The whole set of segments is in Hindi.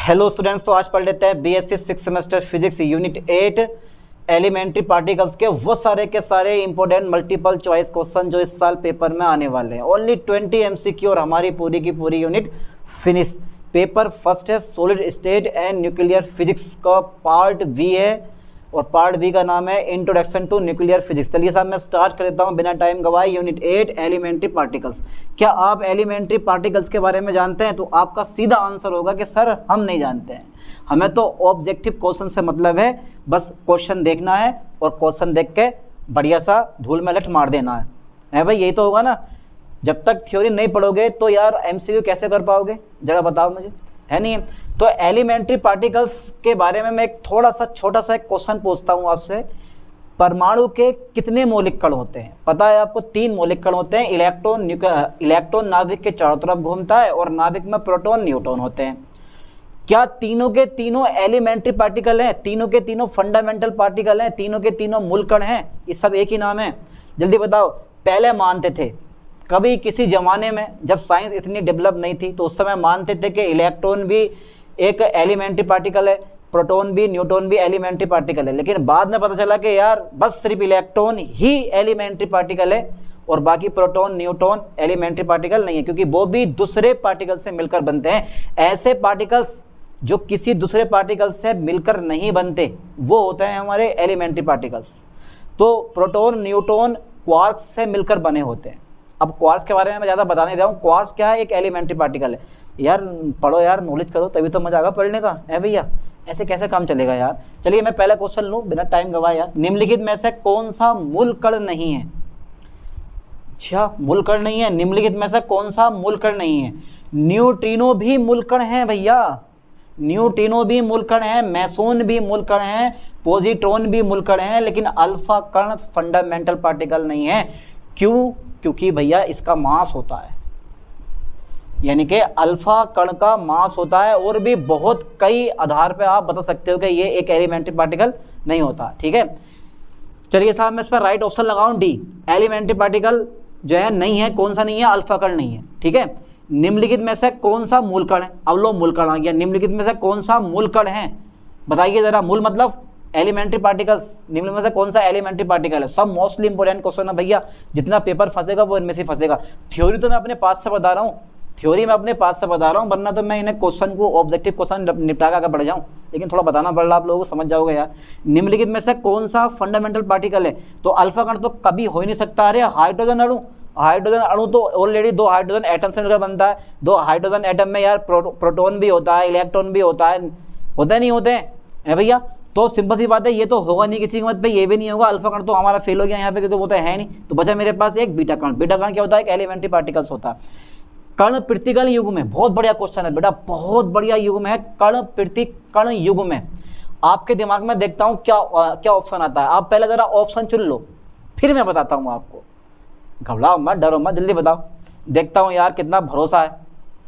हेलो स्टूडेंट्स, तो आज पढ़ लेते हैं BSc 6 semester physics unit 8 elementary particles के वो सारे के सारे इंपॉर्टेंट मल्टीपल चॉइस क्वेश्चन जो इस साल पेपर में आने वाले हैं। ओनली 20 एमसीक्यू और हमारी पूरी की पूरी यूनिट फिनिश। पेपर फर्स्ट है solid state and nuclear physics का पार्ट बी है और पार्ट बी का नाम है इंट्रोडक्शन टू न्यूक्लियर फिजिक्स। चलिए साहब मैं स्टार्ट कर देता हूँ बिना टाइम गवाए। Unit 8 elementary particles. क्या आप एलिमेंट्री पार्टिकल्स के बारे में जानते हैं? तो आपका सीधा आंसर होगा कि सर हम नहीं जानते हैं, हमें तो ऑब्जेक्टिव क्वेश्चन से मतलब है, बस क्वेश्चन देखना है और क्वेश्चन देख के बढ़िया सा धूल में लठ मार देना है भाई, यही तो होगा ना। जब तक थ्योरी नहीं पढ़ोगे तो यार एमसीक्यू कैसे कर पाओगे, जरा बताओ मुझे, है नहीं है? तो एलिमेंट्री पार्टिकल्स के बारे में मैं एक थोड़ा सा छोटा सा एक क्वेश्चन पूछता हूँ आपसे। परमाणु के कितने मौलिक कण होते हैं? पता है आपको? 3 मौलिक कण होते हैं। इलेक्ट्रॉन नाभिक के चारों तरफ घूमता है और नाभिक में प्रोटॉन न्यूट्रॉन होते हैं। क्या तीनों के तीनों एलिमेंट्री पार्टिकल हैं? तीनों के तीनों फंडामेंटल पार्टिकल हैं? तीनों के तीनों मूल कण हैं? ये सब एक ही नाम है? जल्दी बताओ। पहले मानते थे, कभी किसी जमाने में जब साइंस इतनी डेवलप नहीं थी तो उस समय मानते थे कि इलेक्ट्रॉन भी एक एलिमेंट्री पार्टिकल है, प्रोटॉन भी, न्यूट्रॉन भी एलिमेंट्री पार्टिकल है। लेकिन बाद में पता चला कि यार बस सिर्फ इलेक्ट्रॉन ही एलिमेंट्री पार्टिकल है और बाकी प्रोटॉन न्यूट्रॉन एलिमेंट्री पार्टिकल नहीं है, क्योंकि वो भी दूसरे पार्टिकल से मिलकर बनते हैं। ऐसे पार्टिकल्स जो किसी दूसरे पार्टिकल से मिलकर नहीं बनते वो होते हैं हमारे एलिमेंट्री पार्टिकल्स। तो प्रोटॉन न्यूट्रॉन क्वार्क्स से मिलकर बने होते हैं। अब क्वार्क्स के बारे में मैं ज़्यादा बता नहीं रहा हूँ। क्वार्क्स क्या है? एक एलिमेंट्री पार्टिकल है। यार पढ़ो यार, नॉलेज करो, तभी तो मजा आएगा पढ़ने का, है भैया। ऐसे कैसे काम चलेगा यार? चलिए मैं पहला क्वेश्चन लूँ बिना टाइम गवाए। यार निम्नलिखित में से कौन सा मूल कण नहीं है? अच्छा, मूल कण नहीं है। निम्नलिखित में से कौन सा मूल कण नहीं है? न्यूट्रिनो भी मूल कण है भैया, न्यूट्रिनो भी मूल कण है, मेसोन भी मूल कण है, पॉजिट्रॉन भी मूल कण है, लेकिन अल्फा कण फंडामेंटल पार्टिकल नहीं है। क्यों? क्योंकि भैया इसका मास होता है, यानी कि अल्फा कण का मास होता है। और भी बहुत कई आधार पे आप बता सकते हो कि ये एक एलिमेंट्री पार्टिकल नहीं होता। ठीक है, चलिए साहब मैं इस पर राइट ऑप्शन लगाऊं, डी। एलिमेंट्री पार्टिकल जो है नहीं है। कौन सा नहीं है? अल्फा कण नहीं है। ठीक है, निम्नलिखित में से कौन सा मूल कण है? अब लो मूल कण आ गया। निम्नलिखित में से कौन सा मूल कण है बताइए जरा। मूल मतलब एलिमेंट्री पार्टिकल्स, निम्न में से कौन सा एलिमेंट्री पार्टिकल है? सब मोस्टली इंपोर्टेंट क्वेश्चन है भैया, जितना पेपर फंसेगा वो इनमें से फंसेगा। थ्योरी तो मैं अपने पास से बता रहा हूँ, थ्योरी में अपने पास से बता रहा हूँ, वरना तो मैं इन्हें क्वेश्चन को ऑब्जेक्टिव क्वेश्चन निपटा कर बढ़ जाऊँ, लेकिन थोड़ा बताना पड़ रहा, आप लोगों को समझ जाओगे यार। निम्नलिखित में से कौन सा फंडामेंटल पार्टिकल है? तो अल्फा कण तो कभी हो ही नहीं सकता। अरे हाइड्रोजन अणु, हाइड्रोजन अणु तो ऑलरेडी 2 हाइड्रोजन एटम से मिलकर बनता है। 2 हाइड्रोजन एटम में यार प्रोटॉन भी होता है, इलेक्ट्रॉन भी होता है, होते नहीं होते हैं भैया? तो सिंपल सी बात है, ये तो होगा नहीं किसी की मत पे, ये भी नहीं होगा। अल्फा कण तो हमारा फेल हो गया यहाँ पे, तो वो तो है नहीं। तो बचा मेरे पास एक बीटा कण। बीटा कण क्या होता है? एक एलिमेंट्री पार्टिकल्स होता है। कण प्रतिकण युग में, बहुत बढ़िया क्वेश्चन है बेटा, बहुत बढ़िया युग में है। कण प्रतिकण युग में आपके दिमाग में देखता हूँ क्या क्या ऑप्शन आता है। आप पहले जरा ऑप्शन चुन लो, फिर मैं बताता हूँ आपको। घबराओ मत, डरो मत, जल्दी बताओ। देखता हूँ यार कितना भरोसा है,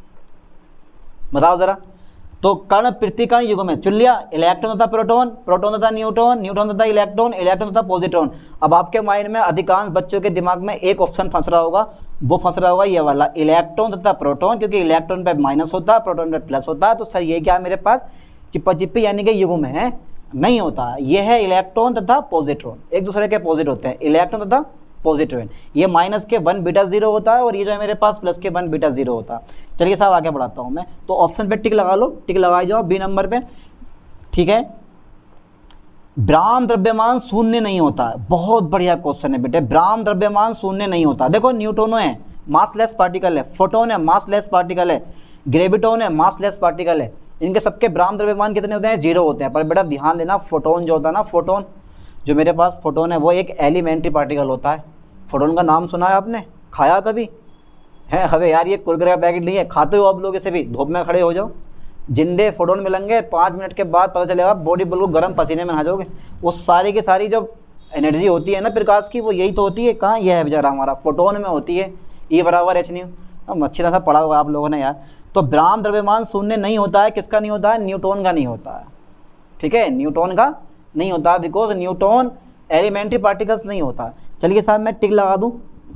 बताओ जरा। तो कण प्रतिकण युग में चुन लिया। इलेक्ट्रॉन तथा प्रोटॉन, प्रोटॉन तथा न्यूट्रॉन, न्यूट्रॉन तथा इलेक्ट्रॉन, इलेक्ट्रॉन तथा पॉजिट्रॉन। अब आपके माइंड में अधिकांश बच्चों के दिमाग में एक ऑप्शन फंस रहा होगा, वो फंस रहा होगा ये वाला, इलेक्ट्रॉन तथा प्रोटॉन, क्योंकि इलेक्ट्रॉन पे माइनस होता है, प्रोटॉन पे प्लस होता है। तो सर ये क्या है मेरे पास? चिप्पा चिप्पी, यानी कि युग में है, नहीं होता। ये है इलेक्ट्रॉन तथा पॉजिट्रॉन, एक दूसरे के अपोजिट होते हैं, इलेक्ट्रॉन तथा पॉजिट्रॉन। ये माइनस के 1 बीटा 0 होता है और ये जो है मेरे पास प्लस के 1 बीटा 0 होता है। चलिए साहब आगे बढ़ाता हूँ मैं। तो ऑप्शन पे टिक लगा लो, टिक लगाई जाओ बी नंबर पे। ठीक है, ब्राह्म द्रव्यमान शून्य नहीं होता है। बहुत बढ़िया क्वेश्चन है बेटे, ब्राह्म द्रव्यमान शून्य नहीं होता। देखो न्यूट्रॉनो है, मासलेस पार्टिकल है, फोटोन है, मासलेस पार्टिकल है, ग्रेविटॉन है, मासलेस पार्टिकल है। इनके सबके ब्राह्म द्रव्यमान कितने होते हैं? 0 होते हैं। पर बेटा ध्यान देना, फोटोन जो होता है ना, फोटोन जो मेरे पास फोटोन है वो एक एलिमेंट्री पार्टिकल होता है। फोटोन का नाम सुना है आपने? खाया कभी है? अबे यार ये कुरकुरे का पैकेट नहीं है, खाते हो आप लोग इसे भी। धूप में खड़े हो जाओ, जिंदे फोटोन मिलेंगे, 5 मिनट के बाद पता चलेगा बॉडी बिल्कुल गर्म पसीने में नहा जाओगे। वो सारी की सारी जो एनर्जी होती है ना प्रकाश की, वो यही तो होती है। कहाँ ये है बेचारा हमारा? फोटोन में होती है। E बराबर H न्यू। अब अच्छी तरह से पढ़ा हुआ आप लोगों ने यार। तो ब्राह्म द्रव्यमान शून्य नहीं होता है। किसका नहीं होता है? न्यूट्रॉन का नहीं होता है। ठीक है, न्यूट्रॉन का नहीं होता, बिकॉज न्यूट्रॉन एलिमेंट्री पार्टिकल्स नहीं होता। चलिए साहब मैं टिक लगा दूं,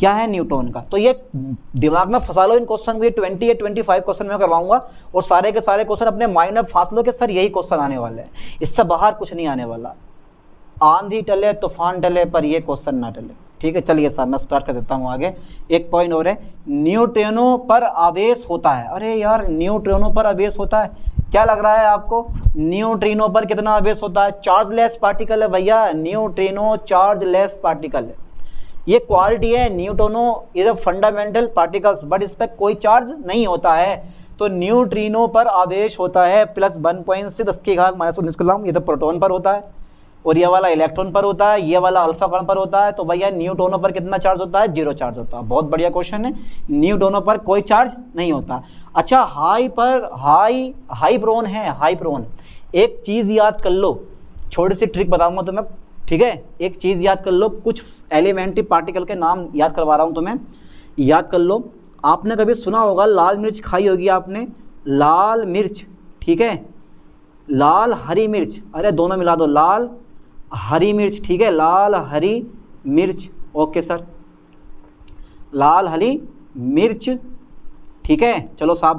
क्या है, न्यूटन का। तो ये दिमाग में फंसा लो इन क्वेश्चन को, ये 20 या 25 क्वेश्चन में करवाऊंगा और सारे के सारे क्वेश्चन अपने माइंड में फांस लो कि सर यही क्वेश्चन आने वाले हैं, इससे बाहर कुछ नहीं आने वाला। आंधी टले तूफान टले पर ये क्वेश्चन ना टले। ठीक है, चलिए साहब मैं स्टार्ट कर देता हूँ आगे। एक पॉइंट और है, न्यूट्रिनो पर आवेश होता है। अरे यार न्यूट्रिनो पर आवेश होता है, क्या लग रहा है आपको? न्यूट्रिनो पर कितना आवेश होता है? चार्जलेस पार्टिकल है भैया, न्यूट्रिनो चार्जलेस पार्टिकल है। ये क्वालिटी है, neutrino is a fundamental particles, but इस पर कोई चार्ज नहीं होता है। तो न्यूट्रिनो पर आवेश होता है +1.6 10⁻⁻19 कूलम, ये तो प्रोटॉन पर होता है, और ये वाला इलेक्ट्रॉन पर होता है, ये वाला अल्फा कण पर होता है। तो भैया न्यूट्रॉनों पर कितना चार्ज होता है? 0 चार्ज होता है। बहुत बढ़िया क्वेश्चन है, न्यूट्रॉनों पर कोई चार्ज नहीं होता। अच्छा, हाई प्रोन है, हाई प्रोन। एक चीज़ याद कर लो, छोटी सी ट्रिक बताऊंगा तुम्हें, ठीक है? एक चीज़ याद कर लो, कुछ एलिमेंट्री पार्टिकल के नाम याद करवा रहा हूँ तुम्हें, याद कर लो। आपने कभी सुना होगा, लाल मिर्च खाई होगी आपने, लाल मिर्च, ठीक है, लाल हरी मिर्च, अरे दोनों मिला दो, लाल हरी मिर्च, ठीक है, लाल हरी मिर्च, ओके सर, लाल हरी मिर्च, ठीक है। चलो साहब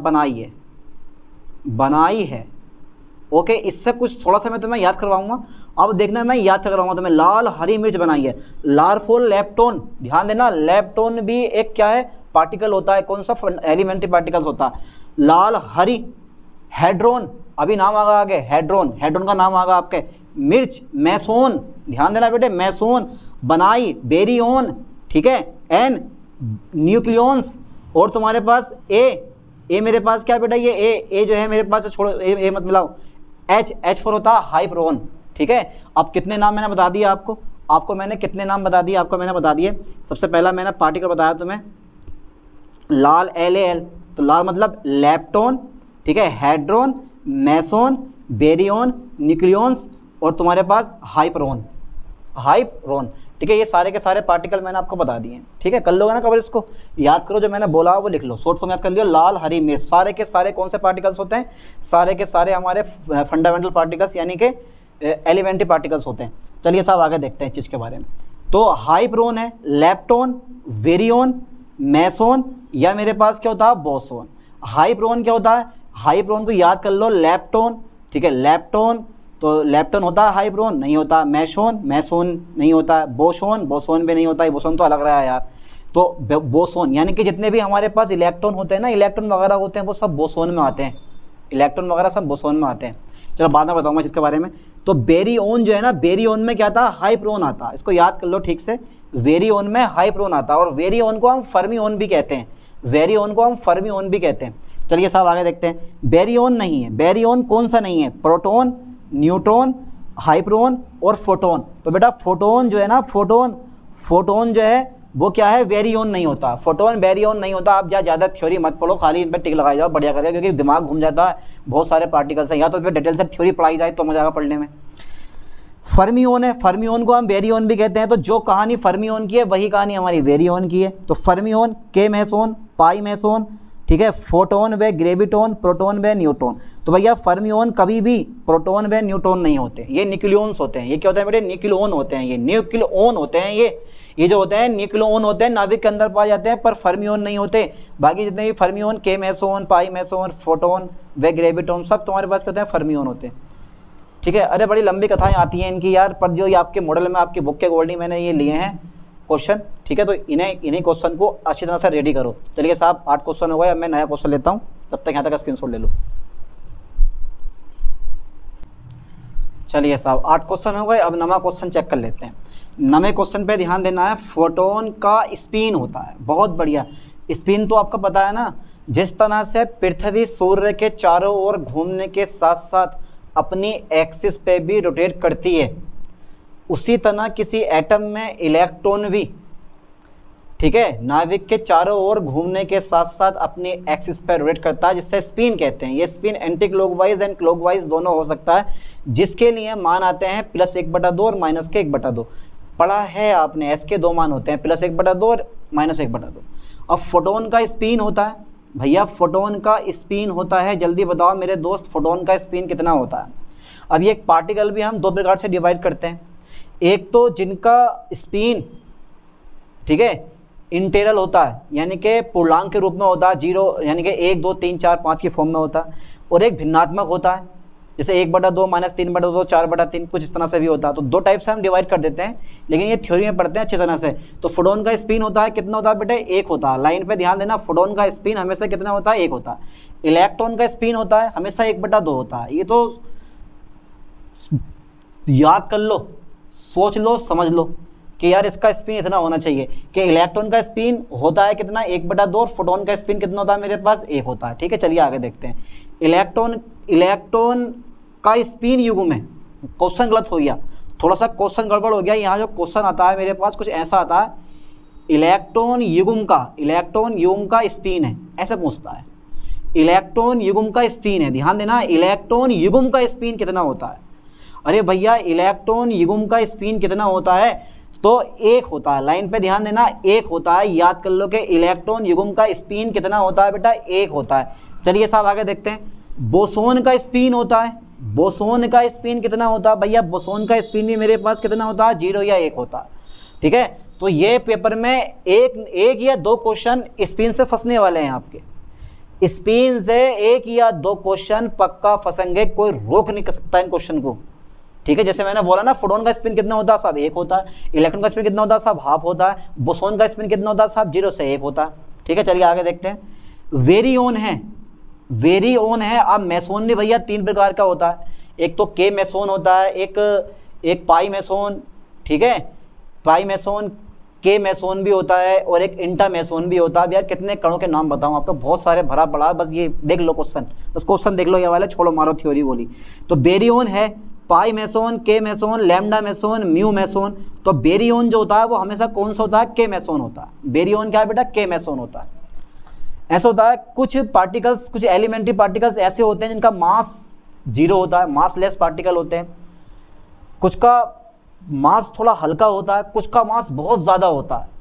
बनाई है, ओके। इससे कुछ थोड़ा सा मैं तुम्हें याद करवाऊंगा, अब देखना मैं याद करवाऊंगा तुम्हें। लाल हरी मिर्च बनाई है, लार्फोल लेप्टोन, ध्यान देना, लेप्टोन भी एक क्या है, पार्टिकल होता है, कौन सा, एलिमेंट्री पार्टिकल्स होता है। लाल हरी, हेड्रोन, अभी नाम आगा आगे, हेड्रोन, हेड्रोन का नाम आगा आपके। मिर्च, मैसोन, ध्यान देना बेटे, मैसोन। बनाई, बेरियोन, ठीक है, एन, न्यूक्लियॉन्स, और तुम्हारे पास ए मेरे पास क्या बेटा, ये ए जो है मेरे पास, छोड़ो ए मत मिलाओ, एच फॉर होता है हाइप्रोन, ठीक है। अब कितने नाम मैंने बता दिए आपको मैंने कितने नाम बता दिए, आपको मैंने बता दिए। सबसे पहला मैंने पार्टिकल बताया तुम्हें, लाल LAL, तो लाल मतलब लेप्टोन, ठीक है, हेड्रोन, मैसोन, बेरियोन, न्यूक्लियॉन्स, और तुम्हारे पास हाइप्रोन, ठीक है। ये सारे के सारे पार्टिकल मैंने आपको बता दिए, ठीक है। कर लोगे ना कवर, इसको याद करो, जो मैंने बोला वो लिख लो, शॉर्ट फॉर्म याद कर लियो। लाल हरी मिर्च, सारे के सारे कौन से पार्टिकल्स होते हैं? सारे के सारे हमारे फंडामेंटल पार्टिकल्स, यानी कि एलिमेंट्री पार्टिकल्स होते हैं। चलिए साहब आगे देखते हैं इस चीज़ के बारे में। तो हाइप्रोन है, लेप्टोन, वेरियोन, मैसोन, या मेरे पास क्या होता है, बोसोन। हाइप्रोन क्या होता है? हाइप्रोन को याद कर लो, लेप्टोन, ठीक है, लेप्टोन, तो लेप्टोन होता है, हाइप्रोन नहीं होता। मैसोन नहीं होता है। बोसोन भी नहीं होता है, बोसोन तो अलग रहा है यार। तो बोसोन यानी कि जितने भी हमारे पास इलेक्ट्रॉन होते हैं ना, इलेक्ट्रॉन वगैरह होते हैं, वो सब बोसोन में आते हैं, इलेक्ट्रॉन वगैरह सब बोसोन में आते हैं। चलो बाद में बताऊंगा इसके बारे में। तो बेरियोन जो है ना, बेरियोन में क्या था, हाइप्रोन आता, इसको याद कर लो ठीक से, वेरियोन में हाइप्रोन आता, और वेरियोन को हम फर्मियोन भी कहते हैं, चलिए साहब आगे देखते हैं। बेरियोन नहीं है, बेरियोन कौन सा नहीं है? प्रोटॉन, न्यूट्रॉन, हाइप्रोन और फोटोन। तो बेटा फोटोन जो है ना, फोटोन जो है वो क्या है, वेरियोन नहीं होता, फोटोन वेरियोन नहीं होता। आप ज़्यादा थ्योरी मत पढ़ो, खाली इन पर टिक लगाई जाओ, बढ़िया करेगा, क्योंकि दिमाग घूम जाता है, बहुत सारे पार्टिकल्स हैं, या तो फिर डिटेल से थ्योरी पढ़ाई जाए तो मजा आएगा पढ़ने में। फर्मियोन है, फर्मियोन को हम वेरियोन भी कहते हैं। तो जो कहानी फर्मियोन की है वही कहानी हमारी वेरियोन की है। तो fermion, K meson, pi mason, ठीक है, फोटोन व ग्रेविटोन, प्रोटोन व न्यूट्रॉन। तो भैया फर्मियोन कभी भी प्रोटोन व न्यूट्रॉन नहीं होते, ये न्यूक्लियॉन्स होते हैं। ये क्या होते हैं बेटे, न्यूक्लियॉन होते हैं, ये न्यूक्लियॉन होते हैं, ये जो होते हैं न्यूक्लियॉन होते हैं, नाभिक के अंदर पाए जाते हैं, पर फर्मियोन नहीं होते। बाकी जितने भी fermion, K meson, pi meson, photon व ग्रेविटोन, सब तुम्हारे पास क्या होते हैं, फर्मियोन होते हैं, ठीक है। अरे बड़ी लंबी कथाएं आती हैं इनकी यार, पर जो ये आपके मॉडल में आपकी बुक के अकॉर्डिंग मैंने ये लिए हैं क्वेश्चन, ठीक है। तो इन्हीं क्वेश्चन को अच्छी तरह से रेडी करो। चलिए साहब 8 क्वेश्चन हो गए, अब मैं नया क्वेश्चन लेता हूँ, तब तक यहाँ तक स्क्रीनशॉट ले लो। चलिए साहब 8 क्वेश्चन हो गए, अब नवा क्वेश्चन चेक कर लेते हैं। नवे क्वेश्चन पे ध्यान देना है। फोटोन का स्पिन होता है, बहुत बढ़िया। स्पिन तो आपको पता है ना, जिस तरह से पृथ्वी सूर्य के चारों ओर घूमने के साथ साथ अपनी एक्सिस पे भी रोटेट करती है, उसी तरह किसी एटम में इलेक्ट्रॉन भी, ठीक है, नाभिक के चारों ओर घूमने के साथ साथ अपनी एक्सिस पर रोटेट करता है, जिससे स्पिन कहते हैं। ये spin anti clockwise and clockwise दोनों हो सकता है, जिसके लिए मान आते हैं +1/2 और -1/2। पढ़ा है आपने, एस के 2 मान होते हैं, +1/2 और -1/2। अब फोटोन का स्पिन होता है भैया, फोटोन का स्पिन होता है, जल्दी बताओ मेरे दोस्त, फोटोन का स्पिन कितना होता है? अब ये एक पार्टिकल भी हम 2 प्रकार से डिवाइड करते हैं। एक तो जिनका स्पिन, ठीक है, इंटेग्रल होता है, यानी कि पूर्णांक के रूप में होता है, 0 यानी कि 1 2 3 4 5 की फॉर्म में होता है, और एक भिन्नात्मक होता है, जैसे 1/2 - 3/2 4/3 कुछ इस तरह से भी होता है। तो दो टाइप से हम डिवाइड कर देते हैं, लेकिन ये थ्योरी में पढ़ते हैं अच्छी तरह से। तो फोटोन का स्पिन होता है, कितना होता है बेटे, 1 होता है। लाइन पे ध्यान देना, फोटोन का स्पिन हमेशा कितना होता है, 1 होता है। इलेक्ट्रॉन का स्पिन होता है हमेशा 1/2 होता है। ये तो याद कर लो, सोच लो, समझ लो कि यार इसका स्पिन इतना होना चाहिए कि इलेक्ट्रॉन का स्पिन होता है कितना, 1/2, और फोटोन का स्पिन कितना होता है मेरे पास, 1 होता है। ठीक है, चलिए आगे देखते हैं। इलेक्ट्रॉन का स्पिन युग्म है, क्वेश्चन गलत हो गया, थोड़ा सा क्वेश्चन गड़बड़ हो गया। यहाँ जो क्वेश्चन आता है मेरे पास कुछ ऐसा आता है, इलेक्ट्रॉन युग्म का स्पिन है, ऐसे पूछता है। इलेक्ट्रॉन युग्म का स्पिन है, ध्यान देना, इलेक्ट्रॉन युग्म का स्पिन कितना होता है। अरे भैया इलेक्ट्रॉन युग्म का स्पिन कितना होता है, तो 1 होता है। लाइन पे ध्यान देना, 1 होता है। याद कर लो कि इलेक्ट्रॉन युग्म का स्पिन कितना होता है बेटा, 1 होता है। चलिए साहब आगे देखते हैं। बोसोन का स्पिन होता है, बोसोन का स्पिन कितना होता है भैया, बोसोन का स्पिन भी मेरे पास कितना होता है, 0 या 1 होता है। ठीक है, तो ये पेपर में एक या दो क्वेश्चन स्पिन से फंसने वाले हैं आपके। स्पिन से 1 या 2 क्वेश्चन पक्का फंसेंगे, कोई रोक नहीं कर सकता इन क्वेश्चन को। ठीक है, जैसे मैंने बोला ना, फोटोन का स्पिन कितना होता है साहब, 1 होता है। इलेक्ट्रॉन का स्पिन कितना होता है साहब, हाफ होता है। बोसोन का स्पिन कितना होता है साहब, 0 से 1 होता है। ठीक है, चलिए आगे देखते हैं। वेरियोन है, वेरियोन है। अब मेसोन भी भैया 3 प्रकार का होता है, एक तो के मेसोन होता है, एक पाई मेसोन, ठीक है, पाई मेसोन, के मेसोन भी होता है, और एक इंटा मेसोन भी होता है। अब यार कितने कणों के नाम बताऊं आपको, बहुत सारे भरा पड़ा है, बस ये देख लो क्वेश्चन, बस क्वेश्चन देख लो, ये वाला छोड़ो मारो थ्योरी बोली। तो बेरियोन है, pi meson, K meson, lambda meson, mu meson. तो बेरियोन जो होता है वो हमेशा कौन सा होता है, के मेसोन होता है। बेरियोन क्या है बेटा, के मेसोन होता है। ऐसा होता है कुछ पार्टिकल्स, कुछ एलिमेंट्री पार्टिकल्स ऐसे होते हैं जिनका मास 0 होता है, मास लेस पार्टिकल होते हैं। कुछ का मास थोड़ा हल्का होता है, कुछ का मास बहुत ज़्यादा होता है।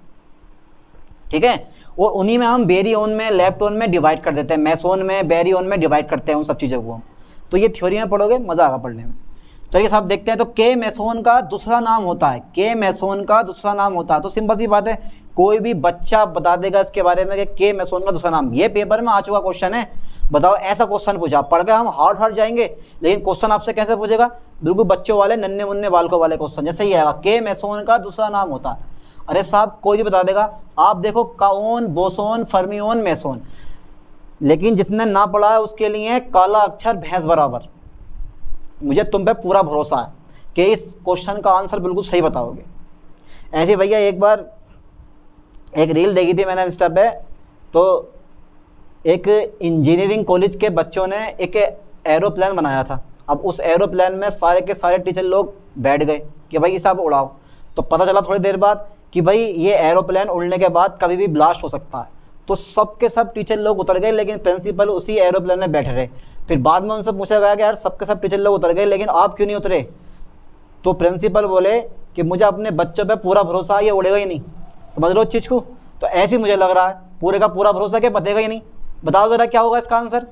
ठीक है, और उन्हीं में हम बेरियोन में, लेप्टोन में डिवाइड कर देते हैं, मेसोन में, बेरियोन में डिवाइड करते हैं उन सब चीज़ों को। तो ये थ्योरी में पढ़ोगे, मज़ा आएगा पढ़ने में। चलिए साहब देखते हैं। तो के मेसोन का दूसरा नाम होता है, के मेसोन का दूसरा नाम होता है। तो सिंपल सी बात है, कोई भी बच्चा बता देगा इसके बारे में कि के मेसोन का दूसरा नाम। ये पेपर में आ चुका क्वेश्चन है, बताओ ऐसा क्वेश्चन पूछा, पढ़ के हम हार्ड जाएंगे, लेकिन क्वेश्चन आपसे कैसे पूछेगा, बिल्कुल बच्चों वाले, नन्हे मुन्ने बालकों वाले क्वेश्चन जैसे ही आएगा, के मेसोन का दूसरा नाम होता है। अरे साहब कोई भी बता देगा। आप देखो, काओन, बोसोन, फर्मियोन, मेसोन, लेकिन जिसने ना पढ़ा है उसके लिए काला अक्षर भैंस बराबर। मुझे तुम पे पूरा भरोसा है कि इस क्वेश्चन का आंसर बिल्कुल सही बताओगे। ऐसे भैया एक बार एक रील देखी थी मैंने इंस्टा पे, तो एक इंजीनियरिंग कॉलेज के बच्चों ने एक एरोप्लेन बनाया था। अब उस एरोप्लेन में सारे के सारे टीचर लोग बैठ गए कि भाई साहब उड़ाओ। तो पता चला थोड़ी देर बाद कि भाई ये एरोप्लेन उड़ने के बाद कभी भी ब्लास्ट हो सकता है। तो सब के सब टीचर लोग उतर गए, लेकिन प्रिंसिपल उसी एरोप्लेन में बैठे रहे। फिर बाद में उनसे पूछा गया कि यार सबके सब टीचर लोग उतर गए, लेकिन आप क्यों नहीं उतरे। तो प्रिंसिपल बोले कि मुझे अपने बच्चों पे पूरा भरोसा है, ये उड़ेगा ही नहीं। समझ लो इस चीज़ को। तो ऐसे ही मुझे लग रहा है, पूरे का पूरा भरोसा क्या बतेगा ही नहीं। बताओ ज़रा क्या होगा इसका आंसर,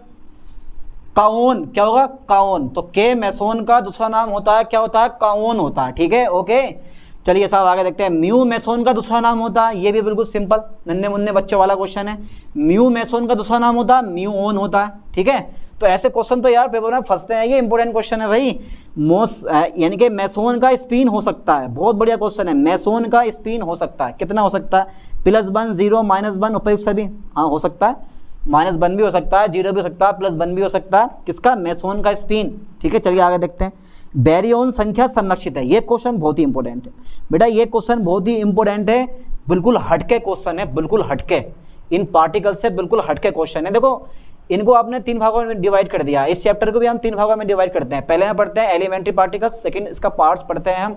काओन। क्या होगा, काओन। तो के मेसोन का दूसरा नाम होता है, क्या होता है, काओन होता है। ठीक है, ओके। चलिए साहब आगे देखते हैं। म्यू मेसोन का दूसरा नाम होता है, ये भी बिल्कुल सिंपल नन्हे मुन्ने बच्चों वाला क्वेश्चन है। म्यू मेसोन का दूसरा नाम होता है, म्यू ओन होता है। ठीक है, तो ऐसे क्वेश्चन तो यार पेपर में फंसते हैं, ये इंपॉर्टेंट क्वेश्चन है भाई। यानी कि मेसोन का स्पिन हो सकता है, बहुत बढ़िया क्वेश्चन है। मेसोन का स्पिन हो सकता है, कितना हो सकता है, +1, 0, -1, उपयुक्त सभी। हाँ हो सकता है, -1 भी हो सकता है, 0 भी हो सकता है, +1 भी हो सकता है। किसका, मेसोन का स्पिन। ठीक है, चलिए आगे देखते हैं। बैरियन संख्या संरक्षित है, ये क्वेश्चन बहुत ही इंपॉर्टेंट है बेटा, ये क्वेश्चन बहुत ही इंपॉर्टेंट है, बिल्कुल हटके क्वेश्चन है, बिल्कुल हटके, इन पार्टिकल से बिल्कुल हटके क्वेश्चन है। देखो इनको आपने 3 भागों में डिवाइड कर दिया, इस चैप्टर को भी हम 3 भागों में डिवाइड करते हैं। पहले हम पढ़ते हैं एलिमेंट्री पार्टिकल्स, सेकंड इसका पार्ट्स पढ़ते हैं हम,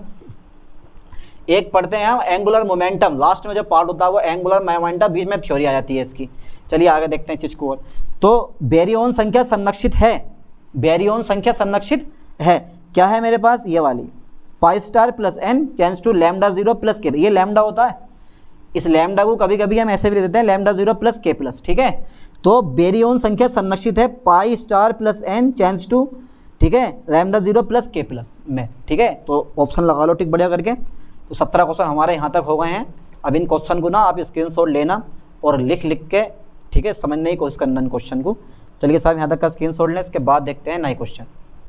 एक पढ़ते हैं हम एंगुलर मोमेंटम, लास्ट में जो पार्ट होता है वो एंगुलर मोमेंटम, बीच में थ्योरी आ जाती है इसकी। चलिए आगे देखते हैं चीज को और। तो बैरियन संख्या संरक्षित है, बैरियन संख्या संरक्षित है, क्या है मेरे पास, ये वाली pi star plus n tends to lambda 0 plus K. ये लैम्डा होता है, इस लैम्डा को कभी कभी हम ऐसे भी देते हैं लैम्डा 0 प्लस के प्लस। ठीक है, तो बैरियन संख्या संरक्षित है pi star plus n tends to, ठीक है, लैम्डा 0 प्लस के प्लस में। ठीक है, तो ऑप्शन लगा लो टिक बढ़िया करके। तो 17 क्वेश्चन हमारे यहाँ तक हो गए हैं। अब इन क्वेश्चन को ना आप स्क्रीनशॉट लेना और लिख के, ठीक है, समझने की कोशिश करना इन क्वेश्चन को। चलिए साहब यहाँ तक का स्क्रीनशॉट लें, इसके बाद देखते हैं नए क्वेश्चन।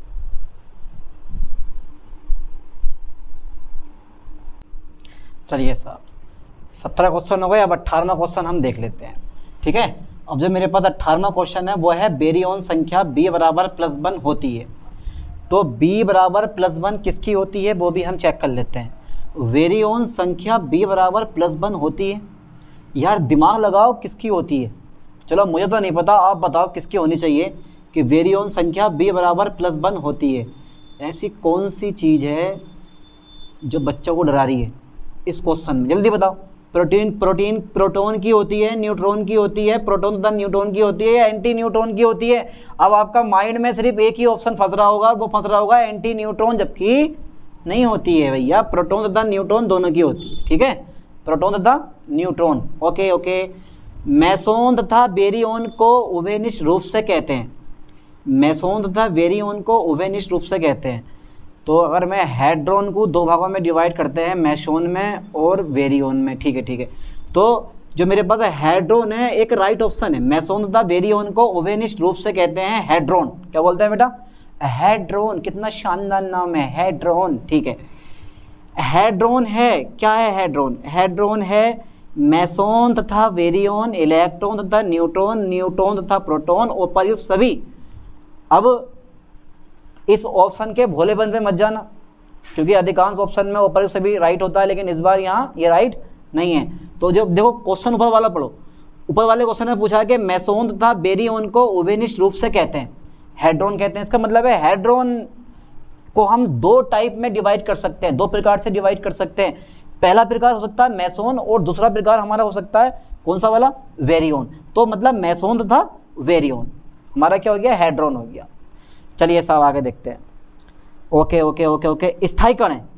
चलिए साहब 17 क्वेश्चन हो गए, अब 18वां क्वेश्चन हम देख लेते हैं, ठीक है। अब जो मेरे पास 18वां क्वेश्चन है वो है बेरियन संख्या b बराबर +1 होती है। तो b बराबर +1 किसकी होती है वो भी हम चेक कर लेते हैं। बेरियन संख्या b बराबर +1 होती है, यार दिमाग लगाओ किसकी होती है। चलो मुझे तो नहीं पता, आप बताओ किसकी होनी चाहिए कि बेरियन संख्या b बराबर +1 होती है। ऐसी कौन सी चीज़ है जो बच्चों को डरा रही है इस क्वेश्चन में, जल्दी बताओ। प्रोटॉन की होती है, न्यूट्रॉन की होती है, प्रोटॉन तथा न्यूट्रॉन की होती है या एंटी न्यूट्रॉन की होती है। अब आपका माइंड में सिर्फ एक ही ऑप्शन फंस रहा होगा, वो फंस रहा होगा एंटी न्यूट्रॉन, जबकि नहीं होती है भैया, प्रोटॉन तथा न्यूट्रॉन दोनों की होती है, ठीक है, प्रोटॉन तथा न्यूट्रॉन। Okay okay. मेसोन तथा बेरियन को उभयनिष्ठ रूप से कहते हैं, मेसोन तथा बेरियन को उभयनिष्ठ रूप से कहते हैं। तो अगर मैं हेड्रॉन को दो भागों में डिवाइड करते हैं, मेसोन में और बेरियन में, ठीक है ठीक है। तो जो मेरे पास हेड्रॉन है एक राइट ऑप्शन है, मेसोन तथा बेरियन को उभयनिष्ठ रूप से कहते हैं हेड्रॉन। क्या बोलते हैं बेटा? हेड्रॉन। कितना शानदार नाम है, हेड्रॉन, ठीक है। हेड्रॉन है, क्या है हेड्रॉन? हेड्रॉन है मेसोन तथा बेरियन, इलेक्ट्रॉन तथा न्यूट्रॉन, न्यूट्रॉन तथा प्रोटॉन, उपर्युक्त सभी। अब इस ऑप्शन के भोलेपन पे मत जाना, क्योंकि अधिकांश ऑप्शन में ऊपर सभी राइट होता है, लेकिन इस बार यहाँ ये राइट नहीं है। तो जब देखो क्वेश्चन ऊपर वाला पढ़ो, ऊपर वाले क्वेश्चन में पूछा है कि मेसोन तथा बेरियन को उभयनिष्ठ रूप से कहते हैं हेड्रॉन कहते हैं। इसका मतलब है हेड्रॉन को हम दो टाइप में डिवाइड कर सकते हैं, दो प्रकार से डिवाइड कर सकते हैं। पहला प्रकार हो सकता है मेसोन और दूसरा प्रकार हमारा हो सकता है कौन सा वाला? बेरियन। तो मतलब मेसोन तथा बेरियन हमारा क्या हो गया? हेड्रॉन हो गया। चलिए साहब आगे देखते हैं। Okay okay okay okay. स्थायी कण है,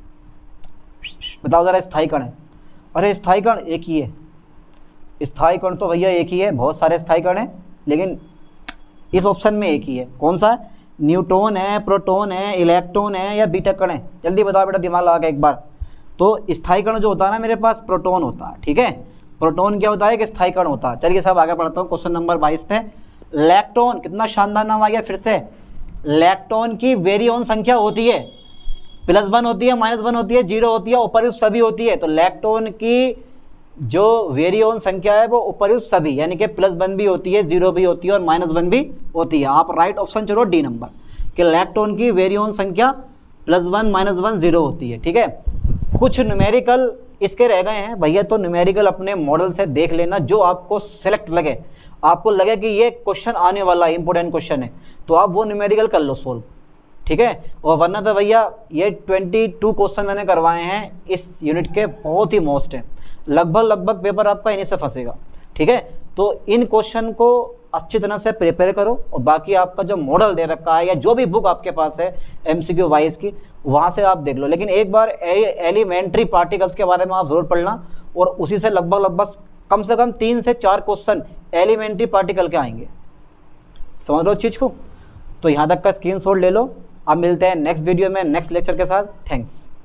बताओ जरा स्थायी कण है। अरे स्थायी कण एक ही है, स्थायी कण तो भैया एक ही है, बहुत सारे स्थायी कण हैं, लेकिन इस ऑप्शन में एक ही है। कौन सा है? न्यूट्रॉन है, प्रोटॉन है, इलेक्ट्रॉन है या बीटा कण है? जल्दी बताओ बेटा, दिमाग लगा के एक बार। तो स्थायी कण जो होता है ना मेरे पास, प्रोटॉन होता है, ठीक है। प्रोटॉन क्या होता है? कि स्थायी कण होता है। चलिए साहब आगे बढ़ता हूँ, क्वेश्चन नंबर 22 पे। लैक्टोन, कितना शानदार नाम आ गया फिर से। लैक्टोन की बेरियन संख्या होती है +1 होती है, -1 होती है, 0 होती है, उपर्युक्त सभी होती है। तो लैक्टोन की जो बेरियन संख्या है वो उपर्युक्त सभी, यानी कि +1 भी होती है, 0 भी होती है और -1 भी होती है। आप राइट ऑप्शन चलो डी नंबर, कि लैक्टोन की बेरियन संख्या +1, -1, 0 होती है, ठीक है। कुछ न्यूमेरिकल इसके रह गए हैं भैया, तो न्यूमेरिकल अपने मॉडल से देख लेना, जो आपको सेलेक्ट लगे, आपको लगे कि ये क्वेश्चन आने वाला इंपॉर्टेंट क्वेश्चन है, तो आप वो न्यूमेरिकल कर लो सोल्व, ठीक है। और वरना तो भैया ये 22 क्वेश्चन मैंने करवाए हैं इस यूनिट के, बहुत ही मोस्ट है, लगभग पेपर आपका इन्हीं से फंसेगा, ठीक है। तो इन क्वेश्चन को अच्छी तरह से प्रिपेयर करो, और बाकी आपका जो मॉडल दे रखा है या जो भी बुक आपके पास है MCQ वाइज की, वहाँ से आप देख लो। लेकिन एक बार एलिमेंट्री पार्टिकल्स के बारे में आप ज़रूर पढ़ना, और उसी से लगभग कम से कम 3 से 4 क्वेश्चन एलिमेंट्री पार्टिकल के आएंगे। समझ लो चीज़ को। तो यहाँ तक का स्क्रीनशॉट ले लो। अब मिलते हैं नेक्स्ट वीडियो में नेक्स्ट लेक्चर के साथ। थैंक्स।